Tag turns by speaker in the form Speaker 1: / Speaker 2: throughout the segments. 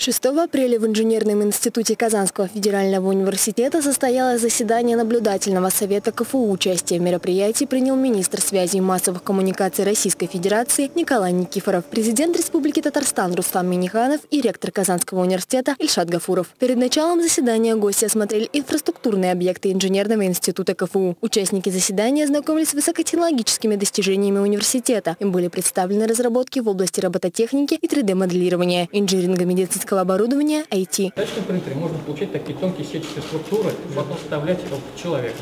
Speaker 1: 6 апреля в Инженерном институте Казанского федерального университета состоялось заседание наблюдательного совета КФУ. Участие в мероприятии принял министр связи и массовых коммуникаций Российской Федерации Николай Никифоров, президент Республики Татарстан Рустам Минниханов и ректор Казанского университета Ильшат Гафуров. Перед началом заседания гости осмотрели инфраструктурные объекты Инженерного института КФУ. Участники заседания ознакомились с высокотехнологическими достижениями университета. Им были представлены разработки в области робототехники и 3D-моделирования, инжиниринга медицинского оборудования, IT.
Speaker 2: В тачном принтере можно получать такие тонкие сетчатые структуры и потом вставлять это в человека.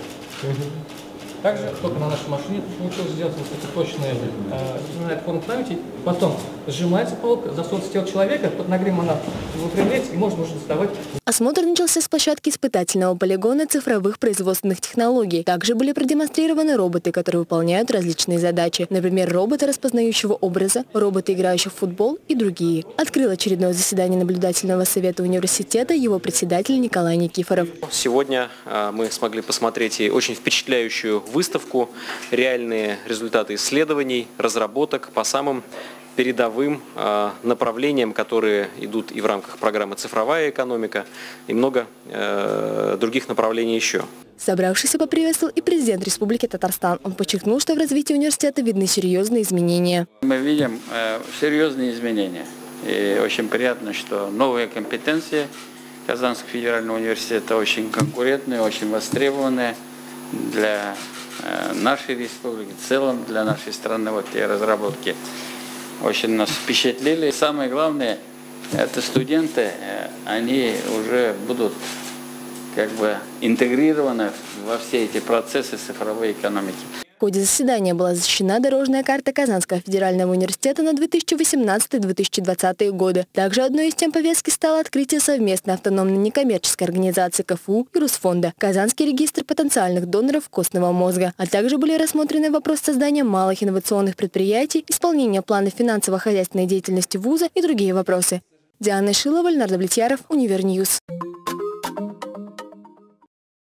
Speaker 2: Также только на нашей машине получилось сделать вот эти точные формы памяти. Потом сжимается полка, засовывается в тело человека, под нагревом она выпрямляется и можно уже доставать.
Speaker 1: Осмотр начался с площадки испытательного полигона цифровых производственных технологий. Также были продемонстрированы роботы, которые выполняют различные задачи. Например, роботы распознающего образа, роботы, играющие в футбол и другие. Открыл очередное заседание наблюдательного совета университета его председатель Николай Никифоров.
Speaker 3: Сегодня мы смогли посмотреть и очень впечатляющую выставку, реальные результаты исследований, разработок по самым передовым направлениям, которые идут и в рамках программы «Цифровая экономика», и много других направлений еще.
Speaker 1: Собравшийся поприветствовал и президент Республики Татарстан. Он подчеркнул, что в развитии университета видны серьезные изменения.
Speaker 4: Мы видим серьезные изменения. И очень приятно, что новые компетенции Казанского федерального университета очень конкурентные, очень востребованные для нашей республики, в целом для нашей страны. Вот те разработки очень нас впечатлили. Самое главное, это студенты, они уже будут как бы интегрированы во все эти процессы цифровой экономики.
Speaker 1: В ходе заседания была защищена дорожная карта Казанского федерального университета на 2018-2020 годы. Также одной из тем повестки стало открытие совместной автономной некоммерческой организации КФУ и Русфонда, Казанский регистр потенциальных доноров костного мозга. А также были рассмотрены вопросы создания малых инновационных предприятий, исполнения плана финансово-хозяйственной деятельности вуза и другие вопросы. Диана Шилова, Леонард Влетьяров, Универньюз.